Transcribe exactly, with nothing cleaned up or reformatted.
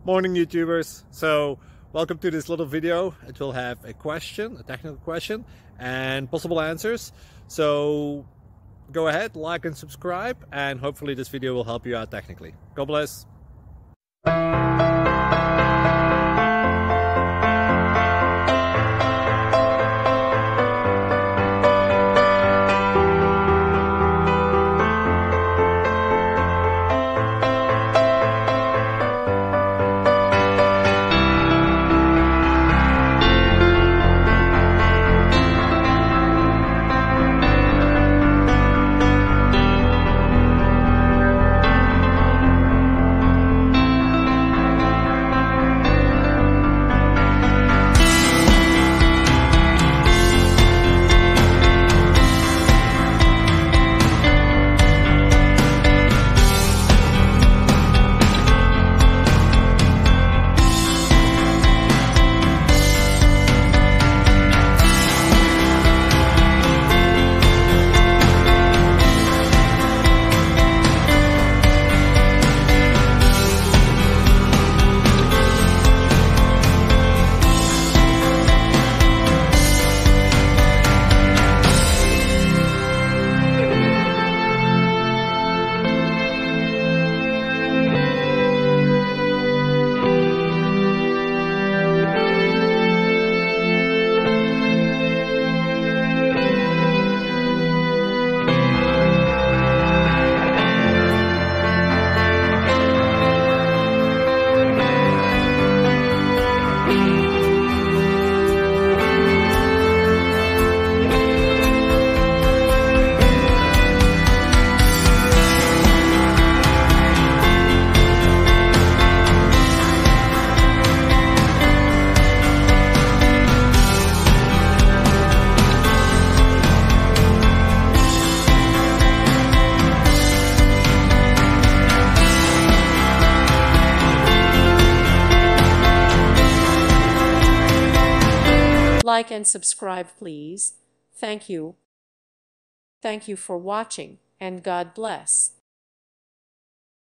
Morning YouTubers. So welcome to this little video. It will have a question, a technical question, and possible answers. So go ahead, like and subscribe, and hopefully this video will help you out technically. God bless. Like and subscribe, please. Thank you. Thank you for watching, and God bless.